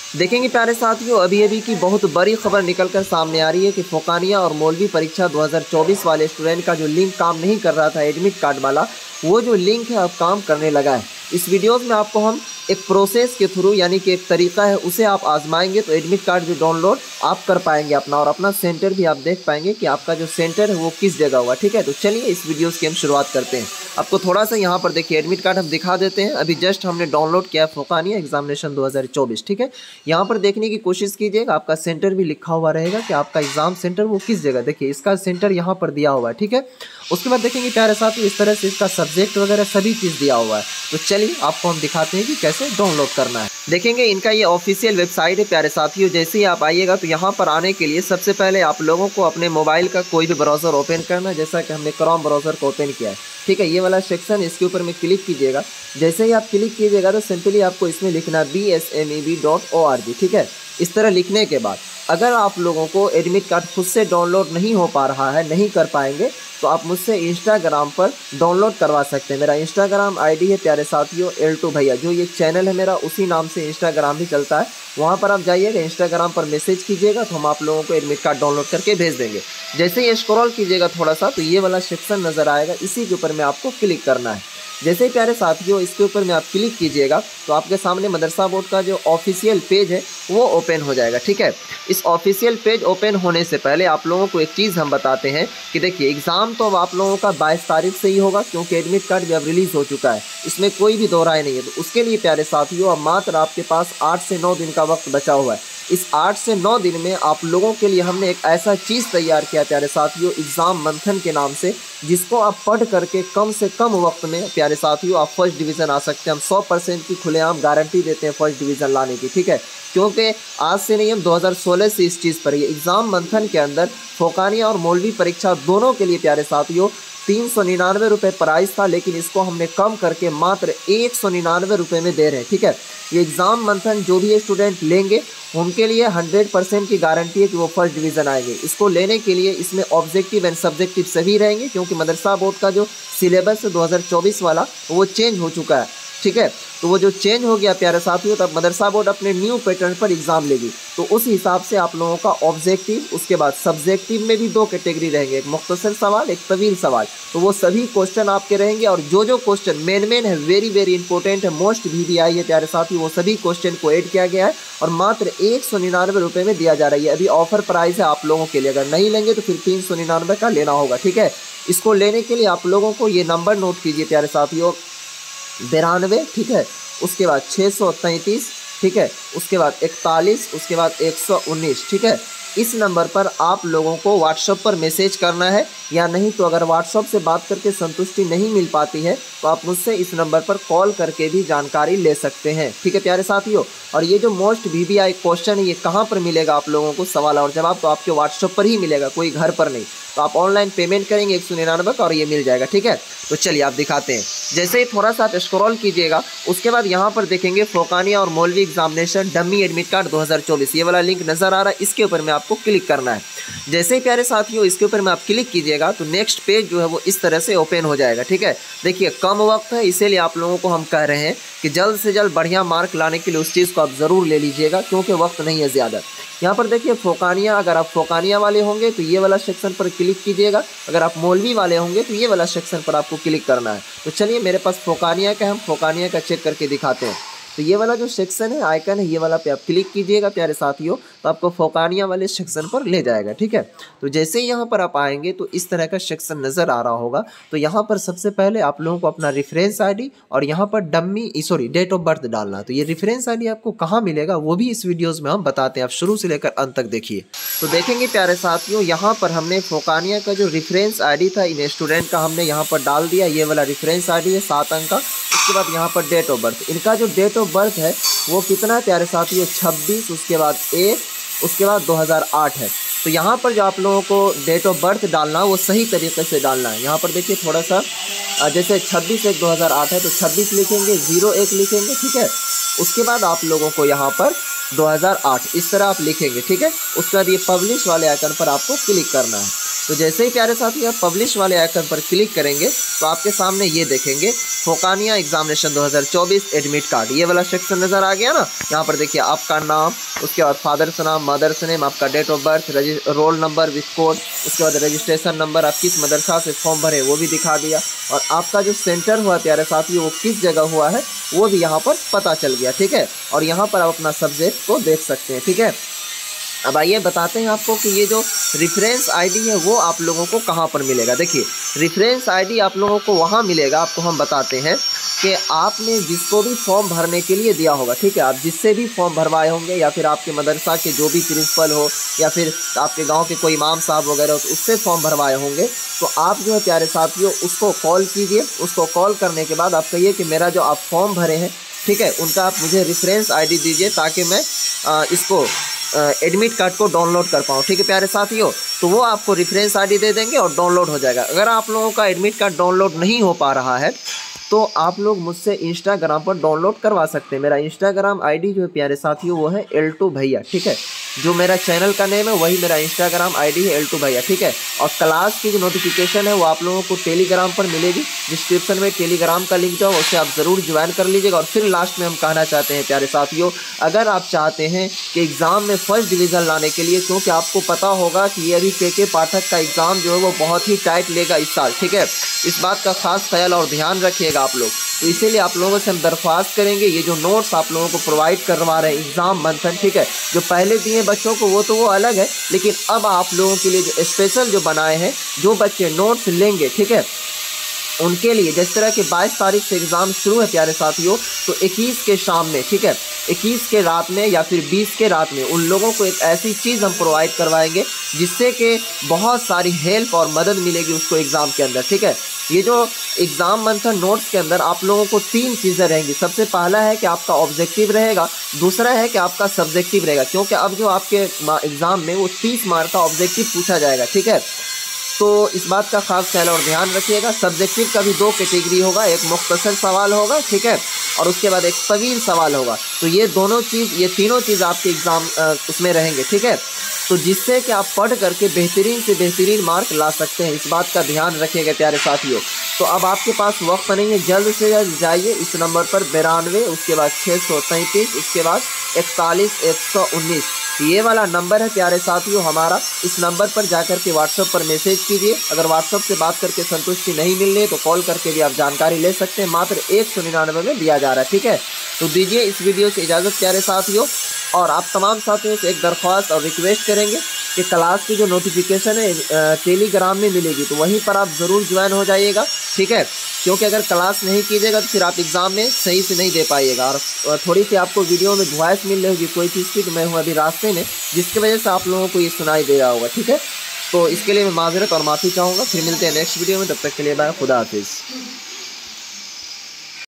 देखेंगे प्यारे साथियों, अभी अभी की बहुत बड़ी खबर निकलकर सामने आ रही है कि फोकानिया और मौलवी परीक्षा 2024 वाले स्टूडेंट का जो लिंक काम नहीं कर रहा था एडमिट कार्ड वाला, वो जो लिंक है अब काम करने लगा है। इस वीडियोस में आपको हम एक प्रोसेस के थ्रू, यानी कि एक तरीका है, उसे आप आजमाएंगे तो एडमिट कार्ड जो डाउनलोड आप कर पाएंगे अपना, और अपना सेंटर भी आप देख पाएंगे कि आपका जो सेंटर है वो किस जगह हुआ। ठीक है, तो चलिए इस वीडियोस की हम शुरुआत करते हैं। आपको थोड़ा सा यहाँ पर देखिए एडमिट कार्ड हम दिखा देते हैं। अभी जस्ट हमने डाउनलोड किया है फोकानिया एग्जामिनेशन 2024। ठीक है, यहाँ पर देखने की कोशिश कीजिएगा, आपका सेंटर भी लिखा हुआ रहेगा कि आपका एग्जाम सेंटर वो किस जगह। देखिए इसका सेंटर यहाँ पर दिया हुआ है। ठीक है, उसके बाद देखेंगे प्यारे साथियों इस तरह से इसका सब्जेक्ट वगैरह सभी चीज़ दिया हुआ है। तो चलिए आपको हम दिखाते हैं कि कैसे डाउनलोड करना है। देखेंगे इनका ये ऑफिशियल वेबसाइट है प्यारे साथियों। जैसे ही आप आइएगा तो यहाँ पर आने के लिए सबसे पहले आप लोगों को अपने मोबाइल का कोई भी ब्राउज़र ओपन करना है, जैसा कि हमने क्रोम ब्राउज़र को ओपन किया है। ठीक है, ये वाला सेक्शन, इसके ऊपर में क्लिक कीजिएगा। जैसे ही आप क्लिक कीजिएगा तो सिंपली आपको इसमें लिखना bsmeb.org। ठीक है, इस तरह लिखने के बाद अगर आप लोगों को एडमिट कार्ड खुद से डाउनलोड नहीं हो पा रहा है, नहीं कर पाएंगे, तो आप मुझसे इंस्टाग्राम पर डाउनलोड करवा सकते हैं। मेरा इंस्टाग्राम आईडी है प्यारे साथियों L2 भैया, जो ये चैनल है मेरा उसी नाम से इंस्टाग्राम भी चलता है। वहाँ पर आप जाइएगा, इंस्टाग्राम पर मैसेज कीजिएगा तो हम आप लोगों को एडमिट कार्ड डाउनलोड करके भेज देंगे। जैसे ही स्क्रॉल कीजिएगा थोड़ा सा तो ये वाला सेक्शन नज़र आएगा, इसी के ऊपर में आपको क्लिक करना है। जैसे ही प्यारे साथियों इसके ऊपर में आप क्लिक कीजिएगा तो आपके सामने मदरसा बोर्ड का जो ऑफिशियल पेज है वो ओपन हो जाएगा। ठीक है, इस ऑफिशियल पेज ओपन होने से पहले आप लोगों को एक चीज़ हम बताते हैं कि देखिए एग्ज़ाम तो अब आप लोगों का 22 तारीख से ही होगा, क्योंकि एडमिट कार्ड भी अब रिलीज़ हो चुका है, इसमें कोई भी दो राय नहीं है। तो उसके लिए प्यारे साथियों अब मात्र आपके पास 8 से 9 दिन का वक्त बचा हुआ है। इस 8 से 9 दिन में आप लोगों के लिए हमने एक ऐसा चीज़ तैयार किया प्यारे साथियों एग्ज़ाम मंथन के नाम से, जिसको आप पढ़ करके कम से कम वक्त में प्यारे साथियों आप फर्स्ट डिवीज़न आ सकते हैं। हम 100% की खुलेआम गारंटी देते हैं फर्स्ट डिवीज़न लाने की। ठीक है, क्योंकि आज से नहीं, हम 2016 से इस चीज़ पर ये एग्ज़ाम मंथन के अंदर फोकानिया और मौलवी परीक्षा दोनों के लिए प्यारे साथियों 399 रुपये प्राइस था, लेकिन इसको हमने कम करके मात्र 199 रुपये में दे रहे हैं। ठीक है, ये एग्ज़ाम मंथन जो भी स्टूडेंट लेंगे उनके लिए 100% की गारंटी है कि वो फर्स्ट डिवीज़न आएंगे। इसको लेने के लिए इसमें ऑब्जेक्टिव एंड सब्जेक्टिव सभी रहेंगे, क्योंकि मदरसा बोर्ड का जो सिलेबस है 2024 वाला वो चेंज हो चुका है। ठीक है, तो वो जो चेंज हो गया प्यारे साथियों, तब मदरसा बोर्ड अपने न्यू पैटर्न पर एग्ज़ाम लेगी। तो उस हिसाब से आप लोगों का ऑब्जेक्टिव, उसके बाद सब्जेक्टिव में भी 2 कैटेगरी रहेंगे, एक मुख्तसर सवाल, एक तवील सवाल। तो वो सभी क्वेश्चन आपके रहेंगे, और जो क्वेश्चन मेन है, वेरी इंपॉर्टेंट है, मोस्ट VVI है प्यारे साथियों, वो सभी क्वेश्चन को ऐड किया गया है और मात्र 199 रुपये में दिया जा रहा है। अभी ऑफर प्राइस है आप लोगों के लिए, अगर नहीं लेंगे तो फिर 399 का लेना होगा। ठीक है, इसको लेने के लिए आप लोगों को ये नंबर नोट कीजिए प्यारे साथियों, 92, ठीक है, उसके बाद 633, ठीक है, उसके बाद 41, उसके बाद 119। ठीक है, इस नंबर पर आप लोगों को व्हाट्सएप पर मैसेज करना है, या नहीं तो अगर व्हाट्सएप से बात करके संतुष्टि नहीं मिल पाती है तो आप मुझसे इस नंबर पर कॉल करके भी जानकारी ले सकते हैं। ठीक है प्यारे साथियों, और ये जो मोस्ट VVI क्वेश्चन है ये कहाँ पर मिलेगा आप लोगों को, सवाल और जवाब, तो आपके व्हाट्सएप पर ही मिलेगा, कोई घर पर नहीं। तो आप ऑनलाइन पेमेंट करेंगे 199 का और ये मिल जाएगा। ठीक है, तो चलिए आप दिखाते हैं। जैसे ही थोड़ा सा आप स्क्रॉल कीजिएगा उसके बाद यहाँ पर देखेंगे फोकानिया और मौलवी एग्जामिनेशन डमी एडमिट कार्ड 2024, ये वाला लिंक नज़र आ रहा है, इसके ऊपर में आपको क्लिक करना है। जैसे ही प्यारे साथियों इसके ऊपर में आप क्लिक कीजिएगा तो नेक्स्ट पेज जो है वो इस तरह से ओपन हो जाएगा। ठीक है, देखिए कम वक्त है, इसीलिए आप लोगों को हम कह रहे हैं कि जल्द से जल्द बढ़िया मार्क लाने के लिए उस चीज़ को आप ज़रूर ले लीजिएगा, क्योंकि वक्त नहीं है ज़्यादा। यहाँ पर देखिए फोकानिया, अगर आप फोकानिया वाले होंगे तो ये वाला सेक्शन पर क्लिक कीजिएगा, अगर आप मौलवी वाले होंगे तो ये वाला सेक्शन पर आपको क्लिक करना है। तो चलिए मेरे पास फोकानिया का, हम फोकानिया का चेक करके दिखाते हैं। तो ये वाला जो सेक्शन है, आइकन है, ये वाला पे आप क्लिक कीजिएगा प्यारे साथियों, तो आपको फोकानिया वाले सेक्शन पर ले जाएगा। ठीक है, तो जैसे ही यहाँ पर आप आएंगे तो इस तरह का सेक्शन नज़र आ रहा होगा। तो यहाँ पर सबसे पहले आप लोगों को अपना रेफरेंस आईडी और यहाँ पर डेट ऑफ बर्थ डालना। तो ये रेफरेंस आईडी आपको कहाँ मिलेगा वो भी इस वीडियोज़ में हम बताते हैं, आप शुरू से लेकर अंत तक देखिए। तो देखेंगे प्यारे साथियों, यहाँ पर हमने फोकानिया का जो रेफरेंस आईडी था इन स्टूडेंट का हमने यहाँ पर डाल दिया। ये वाला रेफरेंस आईडी है 7 अंक का। उसके बाद यहाँ पर डेट ऑफ बर्थ, इनका जो डेट ऑफ बर्थ है वो कितना है प्यारे साथियों, 26, उसके बाद 1, उसके बाद 2008 है। तो यहाँ पर जो आप लोगों को डेट ऑफ बर्थ डालना है वो सही तरीके से डालना है। यहाँ पर देखिए थोड़ा सा, जैसे 26/1/2008 है तो 26 लिखेंगे, 01 लिखेंगे। ठीक है, उसके बाद आप लोगों को यहाँ पर 2008 इस तरह आप लिखेंगे। ठीक है, उसके बाद ये पब्लिश वाले आइकन पर आपको क्लिक करना है। तो जैसे ही प्यारे साथी आप पब्लिश वाले आइकन पर क्लिक करेंगे तो आपके सामने ये देखेंगे फोकानिया एग्जामिनेशन 2024 एडमिट कार्ड, ये वाला सेक्शन नज़र आ गया ना। यहाँ पर देखिए आपका नाम, उसके बाद फादर्स नाम, मदर्स नेम, आपका date of birth, roll number with code, उसके बाद रजिस्ट्रेशन नंबर, आप किस मदरसा से फॉर्म भरे वो भी दिखा दिया, और आपका जो सेंटर हुआ प्यारे साथी वो किस जगह हुआ है वो भी यहाँ पर पता चल गया, ठीक है। और यहाँ पर आप अपना सब्जेक्ट को देख सकते हैं, ठीक है। अब आइए बताते हैं आपको कि ये जो रेफरेंस आईडी है वो आप लोगों को कहाँ पर मिलेगा। देखिए रेफरेंस आईडी आप लोगों को वहाँ मिलेगा, आपको हम बताते हैं कि आपने जिसको भी फॉर्म भरने के लिए दिया होगा, ठीक है, आप जिससे भी फॉर्म भरवाए होंगे या फिर आपके मदरसा के जो भी प्रिंसिपल हो या फिर आपके गांव के कोई इमाम साहब वगैरह हो तो उससे फॉर्म भरवाए होंगे, तो आप जो है प्यारे साथियों उसको कॉल कीजिए। उसको कॉल करने के बाद आप कहिए कि मेरा जो आप फॉर्म भरे हैं, ठीक है, उनका आप मुझे रेफरेंस आईडी दीजिए ताकि मैं इसको एडमिट कार्ड को डाउनलोड कर पाऊँ, ठीक है प्यारे साथियों। तो वो आपको रेफरेंस आईडी दे देंगे और डाउनलोड हो जाएगा। अगर आप लोगों का एडमिट कार्ड डाउनलोड नहीं हो पा रहा है तो आप लोग मुझसे इंस्टाग्राम पर डाउनलोड करवा सकते हैं। मेरा इंस्टाग्राम आईडी जो है प्यारे साथियों वो है L2 भैया, ठीक है, जो मेरा चैनल का नेम है वही मेरा इंस्टाग्राम आईडी है L2 भैया, ठीक है। और क्लास की जो नोटिफिकेशन है वो आप लोगों को टेलीग्राम पर मिलेगी, डिस्क्रिप्शन में टेलीग्राम का लिंक जो है उससे आप ज़रूर ज्वाइन कर लीजिएगा। और फिर लास्ट में हम कहना चाहते हैं प्यारे साथियों, अगर आप चाहते हैं कि एग्ज़ाम में फर्स्ट डिवीज़न लाने के लिए, क्योंकि आपको पता होगा कि ये अभी के पाठक का एग्ज़ाम जो है वो बहुत ही टाइट लेगा इस साल, ठीक है, इस बात का खास ख्याल और ध्यान रखिएगा आप लोग। तो इसीलिए आप लोगों से हम दरख्वास्त करेंगे, ये जो नोट्स आप लोगों को प्रोवाइड करवा रहे हैं एग्ज़ाम मंथन, ठीक है, जो पहले दिए बच्चों को वो तो वो अलग है, लेकिन अब आप लोगों के लिए जो स्पेशल जो बनाए हैं, जो बच्चे नोट्स लेंगे, ठीक है, उनके लिए जिस तरह के 22 तारीख से एग्ज़ाम शुरू है प्यारे साथियों, तो 21 के शाम में, ठीक है, 21 के रात में या फिर 20 के रात में उन लोगों को एक ऐसी चीज़ हम प्रोवाइड करवाएंगे जिससे कि बहुत सारी हेल्प और मदद मिलेगी उसको एग्ज़ाम के अंदर, ठीक है। ये जो एग्ज़ाम मंथन नोट्स के अंदर आप लोगों को 3 चीज़ें रहेंगी। सबसे पहला है कि आपका ऑब्जेक्टिव रहेगा, दूसरा है कि आपका सब्जेक्टिव रहेगा, क्योंकि अब जो आपके एग्ज़ाम में वो 30 मार्क का ऑब्जेक्टिव पूछा जाएगा, ठीक है। तो इस बात का खास ख्याल और ध्यान रखिएगा। सब्जेक्टिव का भी 2 कैटेगरी होगा, एक मुख्तसर सवाल होगा, ठीक है, और उसके बाद एक तवील सवाल होगा। तो ये तीनों चीज़ आपके एग्ज़ाम उसमें रहेंगे, ठीक है, तो जिससे कि आप पढ़ करके बेहतरीन से बेहतरीन मार्क ला सकते हैं। इस बात का ध्यान रखिएगा प्यारे साथियों। तो अब आपके पास वक्त नहीं है, जल्द से जल्द जाइए इस नंबर पर 92, उसके बाद 633, उसके बाद 41 119, ये वाला नंबर है प्यारे साथियों हमारा। इस नंबर पर जाकर के व्हाट्सएप पर मैसेज कीजिए। अगर व्हाट्सएप से बात करके संतुष्टि नहीं मिल रही है तो कॉल करके भी आप जानकारी ले सकते हैं, मात्र 199 में दिया जा रहा है, ठीक है। तो दीजिए इस वीडियो से इजाज़त प्यारे साथियों, और आप तमाम साथियों से एक दरख्वास्त और रिक्वेस्ट करेंगे कि क्लास की जो नोटिफिकेशन है टेलीग्राम में मिलेगी, तो वहीं पर आप ज़रूर ज्वाइन हो जाइएगा, ठीक है, क्योंकि अगर क्लास नहीं कीजिएगा तो फिर आप एग्ज़ाम में सही से नहीं दे पाइएगा। और थोड़ी सी आपको वीडियो में वॉइस मिल रही होगी कोई चीज़ की, तो मैं हूँ अभी रास्ते में, जिसकी वजह से आप लोगों को ये सुनाई दे रहा होगा, ठीक है। तो इसके लिए मैं माज़रत और माफ़ी चाहूँगा। फिर मिलते हैं नेक्स्ट वीडियो में, तब तक के लिए बाय, खुदा हाफिज़।